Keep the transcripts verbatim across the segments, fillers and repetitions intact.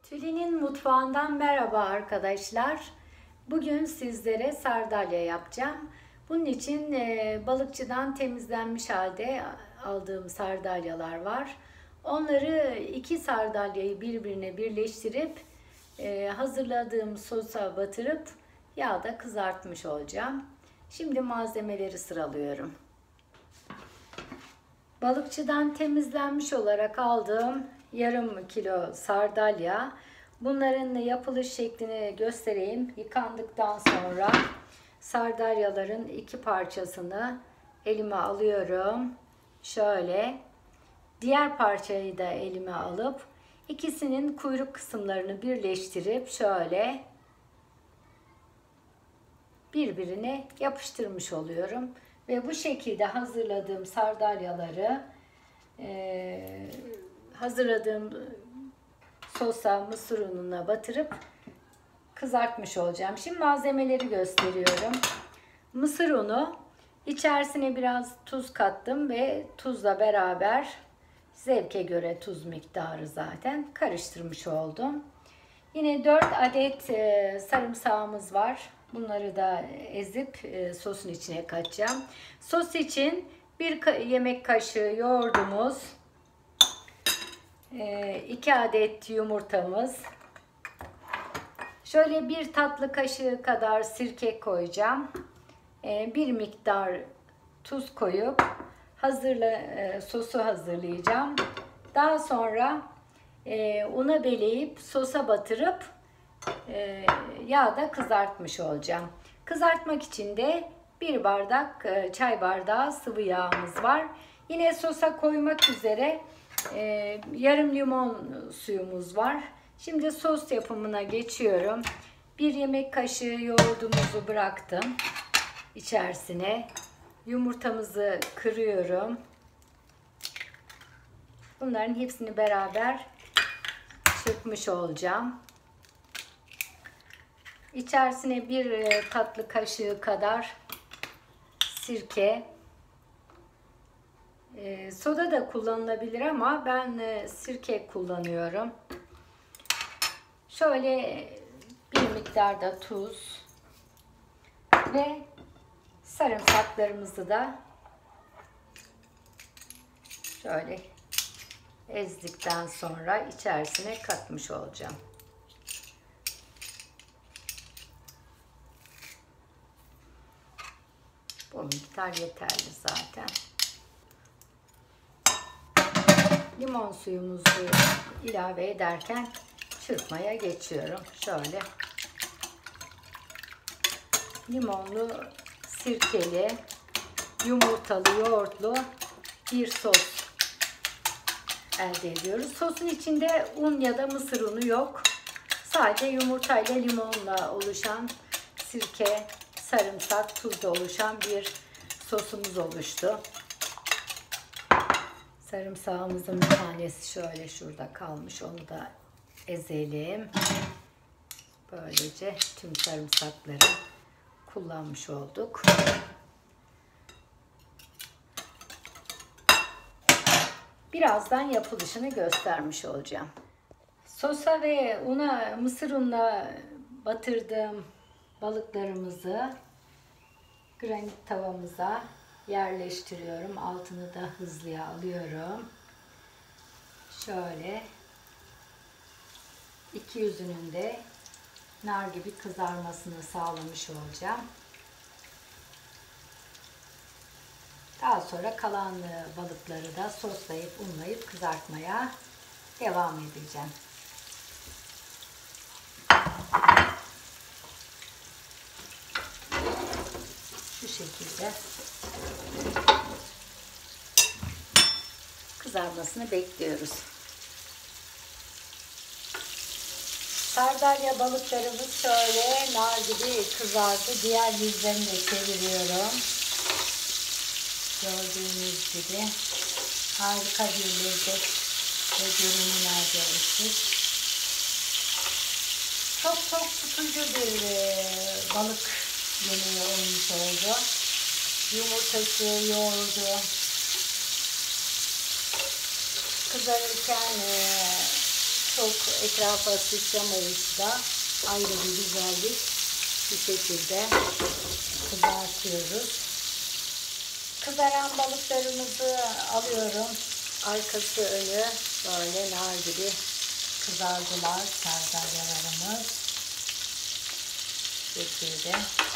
Tülin'in mutfağından merhaba arkadaşlar. Bugün sizlere sardalya yapacağım. Bunun için e, balıkçıdan temizlenmiş halde aldığım sardalyalar var. Onları iki sardalyayı birbirine birleştirip e, hazırladığım sosa batırıp yağda kızartmış olacağım. Şimdi malzemeleri sıralıyorum. Balıkçıdan temizlenmiş olarak aldığım yarım kilo sardalya. Bunların yapılış şeklini göstereyim. Yıkandıktan sonra sardalyaların iki parçasını elime alıyorum. Şöyle. Diğer parçayı da elime alıp ikisinin kuyruk kısımlarını birleştirip şöyle birbirine yapıştırmış oluyorum. Ve bu şekilde hazırladığım sardalyaları e, hazırladığım sosa, mısır ununa batırıp kızartmış olacağım. Şimdi malzemeleri gösteriyorum. Mısır unu, içerisine biraz tuz kattım ve tuzla beraber zevke göre tuz miktarı zaten karıştırmış oldum. Yine dört adet e, sarımsağımız var. Bunları da ezip e, sosun içine katacağım. Sos için bir yemek kaşığı yoğurdumuz, e, iki adet yumurtamız, şöyle bir tatlı kaşığı kadar sirke koyacağım. E, bir miktar tuz koyup hazırla e, sosu hazırlayacağım. Daha sonra e, una beleyip sosa batırıp e, yağda kızartmış olacağım. Kızartmak için de bir bardak e, çay bardağı sıvı yağımız var. Yine sosa koymak üzere e, yarım limon suyumuz var. Şimdi sos yapımına geçiyorum. Bir yemek kaşığı yoğurdumuzu bıraktım içerisine. Yumurtamızı kırıyorum. Bunların hepsini beraber çırpmış olacağım. İçerisine bir tatlı kaşığı kadar sirke. E, soda da kullanılabilir ama ben e, sirke kullanıyorum. Şöyle bir miktar da tuz ve sarımsaklarımızı da şöyle ezdikten sonra içerisine katmış olacağım. Bu miktar yeterli zaten. Limon suyumuzu ilave ederken çırpmaya geçiyorum. Şöyle limonlu, sirkeli, yumurtalı, yoğurtlu bir sos elde ediyoruz. Sosun içinde un ya da mısır unu yok. Sadece yumurta ile limonla oluşan, sirke, sarımsak, tuzla oluşan bir sosumuz oluştu. Sarımsağımızın bir tanesi şöyle şurada kalmış. Onu da ezelim. Böylece tüm sarımsakları kullanmış olduk. Birazdan yapılışını göstermiş olacağım. Sosa ve una, mısır ununa batırdığım balıklarımızı granit tavamıza yerleştiriyorum. Altını da hızlıya alıyorum. Şöyle iki yüzünün de nar gibi kızarmasını sağlamış olacağım. Daha sonra kalan balıkları da soslayıp unlayıp kızartmaya devam edeceğim. Şu şekilde kızarmasını bekliyoruz. Sardalya balıklarımız şöyle nar gibi kızardı. Diğer yüzlerini de çeviriyorum. Gördüğünüz gibi harika bir lezzet ve görünüm elde ettik. Çok çok tutucu bir balık yemeği olmuş oldu. Yumurtası, yoğurdu kızarırken çok etrafa sıçramayıp da ayrı bir güzellik bir şekilde kızartıyoruz. Kızaran balıklarımızı alıyorum. Arkası önü böyle nar gibi kızardılar sardalyalarımız. Bu şekilde.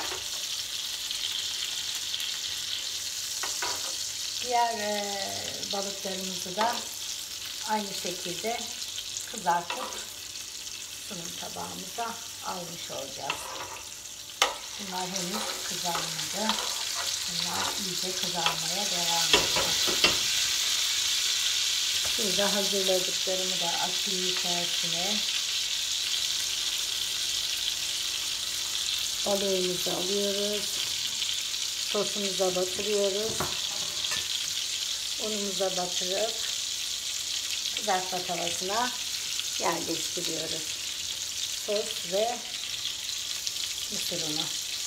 Diğer e, balıklarımızı da aynı şekilde kızartıp sunum tabağımıza almış olacağız. Bunlar henüz kızarmadı. Bunlar iyice kızarmaya devam edecek. Burada hazırladıklarımı da atayım içerisine. Balığımızı alıyoruz. Sosumuza batırıyoruz. Unumuza batırıp kızartma tavasına yerleştiriyoruz. Sos ve mısır unu.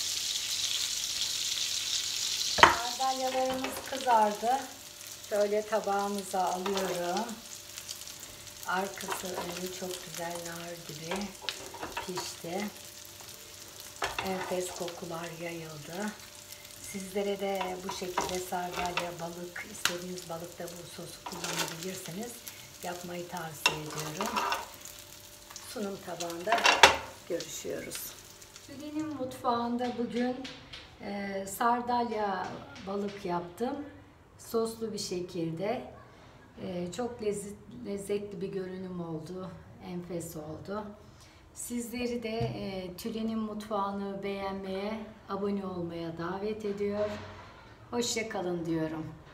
Sardalyalarımız kızardı. Şöyle tabağımıza alıyorum. Arkası önü çok güzel nar gibi pişti. Enfes kokular yayıldı. Sizlere de bu şekilde sardalya, balık, istediğiniz balıkta bu sosu kullanabilirsiniz. Yapmayı tavsiye ediyorum. Sunum tabağında görüşüyorüz. Tülin'in mutfağında bugün e, sardalya balık yaptım. Soslu bir şekilde. E, çok lezzet, lezzetli bir görünüm oldu. Enfes oldu. Sizleri de e, Tülin'in mutfağını beğenmeye, abone olmaya davet ediyor. Hoşça kalın diyorum.